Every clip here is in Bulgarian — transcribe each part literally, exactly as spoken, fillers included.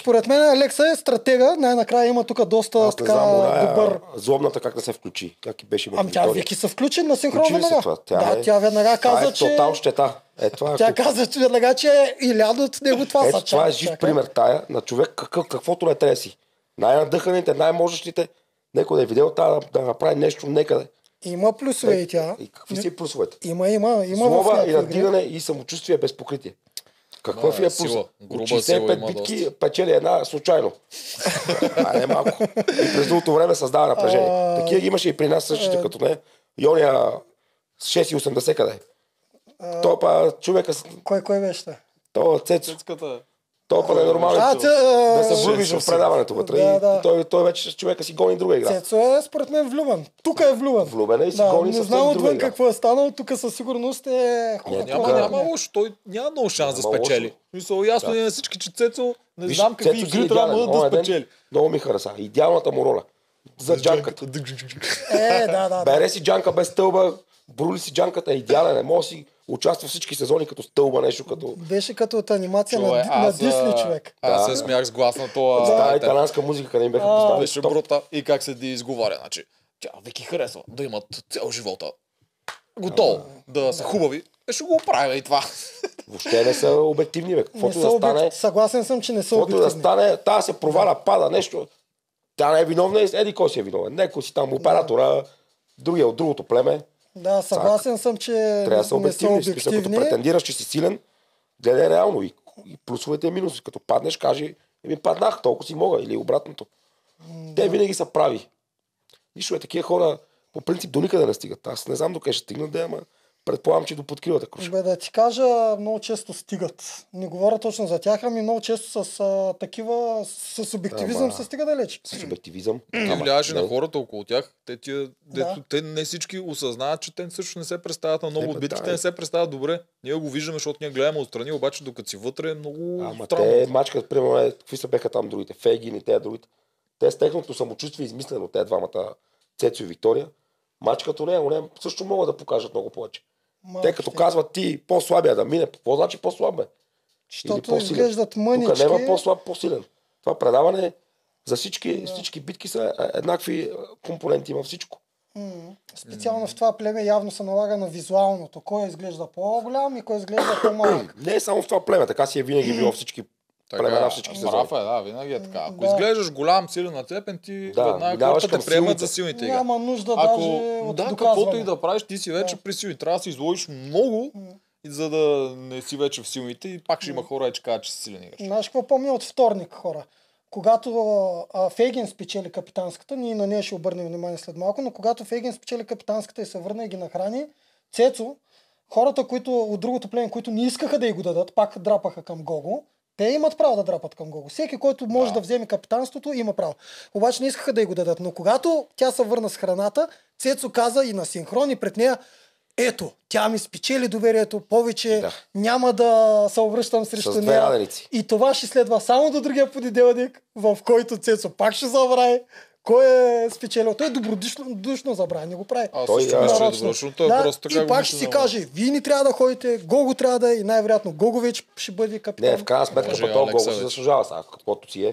според мен Алекса е стратега, най-накрая има тук доста Аз не така знам, оная, добър... злобната как да се включи, как и беше Ами тя Вики се включи на синхрон Включи ли се веднага. това? Тя Да, е- тя веднага Това каза, е че... тотал щета. Е, това е Тя ако- каза, че веднага, че е Илян от него това Ето, са това е чак- жив чакай. пример тая на човек, какъв, каквото не трябва да си. Най-надъханите, най-можещите, некой да е видел тази да, да направи нещо некъде. Има плюсове и тя. И какви са и плюсовете? Има, има, има в Злоба и някакви игри. надигане и самочувствие без покритие. Каква Да, е е плюс? сила. От Груба шейсет и сила пет има битки доста. печели една случайно. А не малко. И през другото време създава напрежение. А, Такива ги имаше и при нас същите, като не. Йония шест и осемдесет къде. То па човека, с- Кой, кой беше? та? то Цецо, Цецката. то па не е нормално. А, Да це, се влюбиш в предаването вътре. Да, и да. Той, той вече с човека си гони друга игра. Цецо е според мен влюбен. Тук е влюбен. Влюбен е и си Да, гони не съвсем знам друга отвън игра. какво е станало, тук със сигурност е хубаво. Не, Няма, тук- няма лошо, той няма много шанс да Няма спечели. лошо. Мисъл, ясно е на всички, че Цецо не Виж, знам какви Цецо си игри трябва идеален. да, да Оня ден спечели. Много ми хареса. Идеалната му роля. За джанката. Е, да, да, да. Бере си джанка без стълба, брули си джанката, е идеален. Не може да си участва всички сезони като стълба, нещо като... Беше като от анимация Човек, на, на аз, Дисни, а, човек. Аз Да. се смях с глас на това. Стара Да, италянска музика, къде им бяха поставили. беше брута. И как се ди изговаря. Значи, тя Вики харесва да имат цял живота. Готово да са хубави. Е, ще го оправя и това. Въобще не са обективни, бе. Не Каквото са да стане, обект... Съгласен съм, че не са каквото да обективни. стане, тая се проваля, пада нещо. Тя не е виновна, еди кой си е виновен. Некой си там оператора, другия от другото племе. Да, съгласен съм, че Трябва да са не са обективни. В смисъл, като обективни. претендираш, че си силен, гледай реално и, и плюсовете и минуси. Като паднеш, кажи, ми паднах, толкова си мога, или обратното. Те винаги са прави. Нищо е, такива хора по принцип до никъде не стигат. Аз не знам докъде ще стигнат, да, ама предполагам, че до подкривата круша. Бе, да ти кажа, много често стигат. Не говоря точно за тях, ами много често с а, такива, с, с обективизъм Ама- се стига далеч. С обективизъм. Ти Ама, влияеш и не. на хората около тях. Те, тия, Да. дето, те не всички осъзнават, че те също не се представят на много Е, от бе, битките, да, не се представят добре. Ние го виждаме, защото ние гледаме отстрани, обаче докато си вътре е много Ама странно. те мачкат, примерно, е, какви са беха там другите, Фейгин и те другите. Те с техното самочувствие измислено, те двамата, Цецо и Виктория, мачкато не, не също могат да покажат много повече. Малко Те като ще. казват ти по-слабия да мине, какво значи по-слаб бе? Или Защото по-силен. изглеждат Тук мънички. няма по-слаб, по-силен. Това предаване за всички, всички битки са е, еднакви е, компоненти във всичко. М, Специално в това племе явно се налага на визуалното. Кой изглежда по-голям и кой изглежда по-малък. Не е само в това племе, така си е винаги било всички племена, всички сезони. Прав е, да, винаги е така. Ако Да. изглеждаш голям, силен на цепен, ти Да, веднага минаваш хората към те приемат силните. за силните игри. Няма нужда Ако, даже от да, доказване. каквото и да правиш, ти си вече Да. при силни. Трябва да се изложиш много, и за да не си вече в силните и пак ще има хора, че кажат, че си силен играч. Знаеш какво помня от вторник, хора? Когато а, Фейгин спечели капитанската, ние на нея ще обърнем внимание след малко, но когато Фейгин спечели капитанската и се върна и ги нахрани, Цецо, хората, които от другото племе, които не искаха да й го дадат, пак драпаха към Гого, те имат право да драпат към Гого. Всеки, който може да, Да. да вземе капитанството, има право. Обаче не искаха да й го дадат. Но когато тя се върна с храната, Цецо каза и на синхрон и пред нея: ето, тя ми спечели доверието, повече Да. няма да се обръщам срещу С две нея. яденици. И това ще следва само до другия понеделник, в който Цецо пак ще забрави кой е спечелил. Той добродушно душно забрави, не го прави. Аз Той, също а, мисля, че е нарочно. добро, защото той Да, просто така и го пак мисли ще си за- каже: вие не трябва да ходите, Гого трябва да е и най-вероятно Гого вече ще бъде капитан. Не, в крайна сметка, Може път и този Алекса гол си вече. заслужава сега, каквото си е.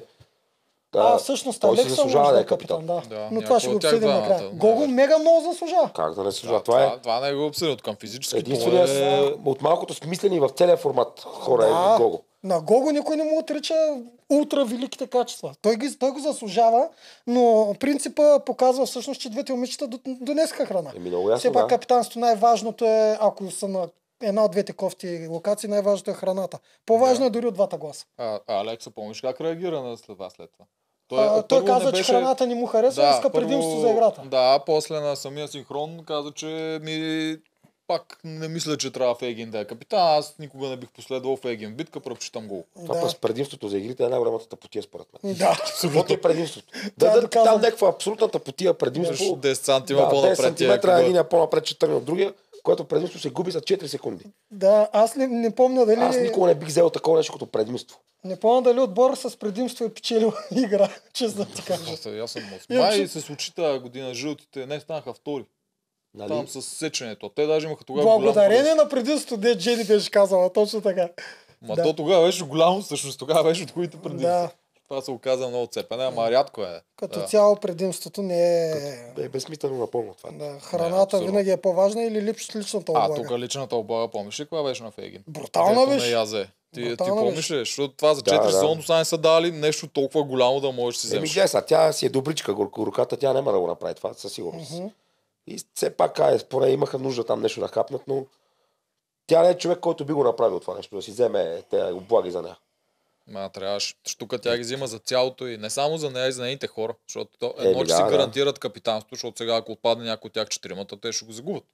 А, всъщност той си Алекса заслужава може да да е е капитан, да. Да, Но това ще го някой от тях обсъдим двамата, накрая. да. Гого мега много заслужава. Как да не заслужава? Да, това е това, това не го обсъдим от към физически. единствения това е... с- от малкото смислени в целия формат хора Да, е Гого. на Гого никой не му отрича ултра великите качества. Той, ги, той го заслужава, но принципа показва всъщност, че двете момичета до- донесха храна. Еми, много ясно, Все пак да. капитанството най-важното е, ако са на една от двете кофти локации, най-важното е храната. По-важно Да. е дори от двата гласа. А, а Алекса, помниш как реагира на след това след това? А, той първо каза, не че беше- храната не му харесва, иска предимство за играта. Да, после на самия синхрон каза, че ми пак не мисля, че трябва Фейгин да е капитан. Аз никога не бих последвал Фейгин в битка, предпочитам гол. Това Да. през предимството за игрите е най-голямата тъпотия според мен. Да. Каквото е предимството? Това Да, е да, доказано. там някаква абсолютна тъпотия предимство. десет сантима Да, по-напред. десет ти е сантиметра къде. един е по-напред, че тръгне от другия, което предимство се губи за четири секунди. Да, аз не, не помня дали... Аз никога не бих взел такова нещо като предимство. Не помня дали отбор с предимство е печелил игра, честно да ти кажа. Аз, аз съм от Иначе- май се случи тази година жълтите, не станаха втори. Нали? Там с сеченето. Те даже имаха тогава голям Благодарение предимство. на предимството, де Джени беше казала, точно така. Ма Да. то тогава беше голямо, всъщност тогава беше от които предимства. Да. Това се оказа много цепене, ама рядко е. Като Да. цяло предимството не е... Е безсмислено напълно това. Да, храната абсолютно. винаги е по-важна или липс, личната А, облага? тук личната облага, помниш ли каква беше на Фейгин? Брутална Дето беше. не язе. Ти, ти Брутална помниш беше. ли? Защото това за Да, четири да. сезона са не са дали нещо толкова голямо да можеш да си Еми, вземеш. гледай сега, тя си е добричка, горката, тя няма да го направи това, със сигурност. Мгм. И все пак, ай, според имаха нужда там нещо да хапнат, но тя не е човек, който би го направил това нещо, да си вземе те облаги за нея. Ма трябваше. Тук тя ги взима за цялото и не само за нея, и за нейните хора. Защото то, едно, Еми, че да, си да. гарантират капитанството, защото сега ако отпадне някой от тях четиримата, те ще го загубят.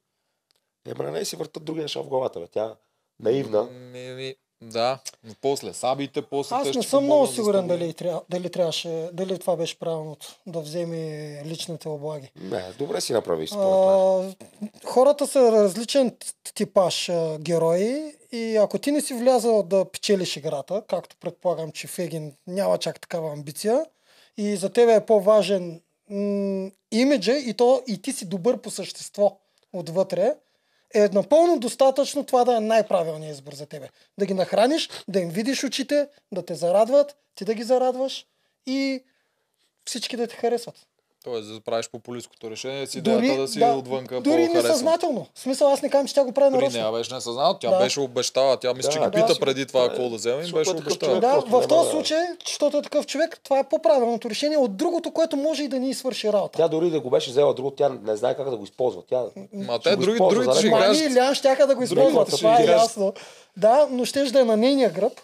Ема на нея си въртат други неща в главата, бе. Тя наивна. Ми, ми, да, но после сабите, после Аз те не ще съм много помогнат за сигурен стабилност. дали, тря... дали трябваше, дали това беше правилното, да вземе личните облаги. Не, добре си направи според мен. А, хората са различен т- типаж а, герои и ако ти не си влязал да печелиш играта, както предполагам, че Фегин няма чак такава амбиция и за тебе е по-важен м- имиджа и, то, и ти си добър по същество отвътре, е напълно достатъчно това да е най-правилният избор за тебе. Да ги нахраниш, да им видиш очите, да те зарадват, ти да ги зарадваш и всички да те харесват. Тоест да правиш популистското решение, си Дори, идеята да си да, отвънка дори по-харесвана. несъзнателно. В смисъл, аз не казвам, че тя го прави При нарочно. нея беше несъзнато, тя Да. беше обещала, тя мисля, че Да, ги да, пита си- преди това да, какво да вземе и защото беше е такъв обещала. човек. Да, Просто в няма този да- случай, защото е такъв човек, това е по-правилното решение от другото, което може и да ни свърши работа. Тя дори да го беше взела друго, тя не знае как да го използва. Тя Ма ще те го други, използва, другите за ще него. Мани кажат. и Лян щяха да го използват, Другите ще това е ги кажат. ясно. Да, но щеше да е на нейния гръб,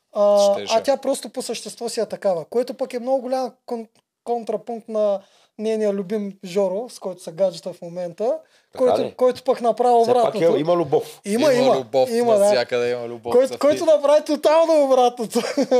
а, Щеше. а тя просто по същество си е такава, което пък е много голям кон- контрапункт на нейния любим Жоро, с който се гаджета в момента, Така който, ли? който пък направи все пак обратното. е, има любов. Има, има, любов, има, да. навсякъде има любов. Който, цъфти. който направи тотално обратното.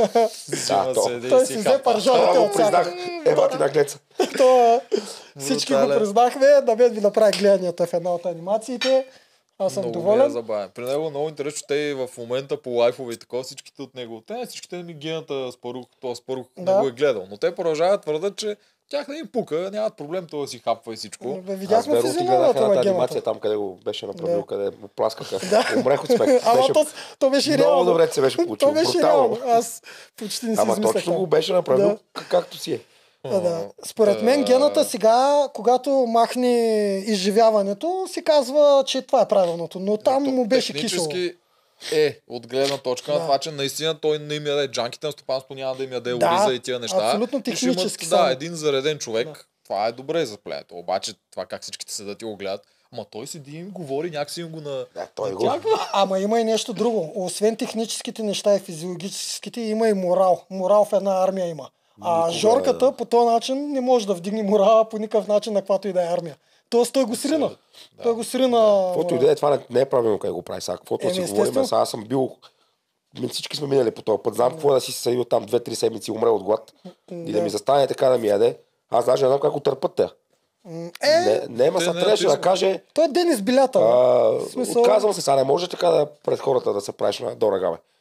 Взима Да, то. се, да Той и си си взе хапа. пържолите Това от го признах. всякъде. Ева ти наглеца. То, всички го Брутален. признахме, на мен ми направи гледанията в една от анимациите. Аз съм Много ми е доволен. забавен. При него много интересно, че те и в момента по лайфове и такова, всичките от него. Те всичките ми гената Спарух, това Спарух Да. не го е гледал. Но те продължават твърдат, че тях не им пука, нямат проблем това да си хапва и всичко. Бе, Аз видяхме верно ти гледах физиономията едната на анимация гемата. там, къде го беше направил, Да. къде му пласкаха. Да. Умрех от смех. Ама Беше то, то беше много реално. добре се беше получило. То беше Брутално. реално. Аз почти не си Ама измислях. точно това. го беше направил Да. как- както си е. А, да. Според мен гената сега, когато махне изживяването, си казва, че това е правилното. Но там То му беше кисело. технически е, от гледна точка Да. на това, че наистина той не им яде джанките на стопанство, няма да им яде Да, ориза и тия неща. абсолютно И ще имат, технически Да, само. един зареден човек, Да. това е добре за плеето. Обаче това как всичките седат и го гледат, ама той седи и им говори, някакси им го на... Да, той го. натягва. Ама има и нещо друго. Освен техническите неща и физиологическите, има и морал. Морал в една армия има. А Никога, Жорката да. по този начин не може да вдигне морала по никакъв начин на каквато и да е армия. Тоест той го срина. Да. Той го срина. Каквото и да е, това не, не е правилно как го прави сега. Каквото Еми, си естествено. говорим, сега аз съм бил... Ми всички сме минали по този път. Знам какво е да си седил там две-три седмици и умре от глад. И да ми застане така да ми яде. Аз даже не знам как го търпат те. Е, Не, не, ма те са не трябваше да атизма. каже, той е Денис Билята. бе. а, смисъл- отказвам се, сега не може така да пред хората да се правиш на дорога, бе.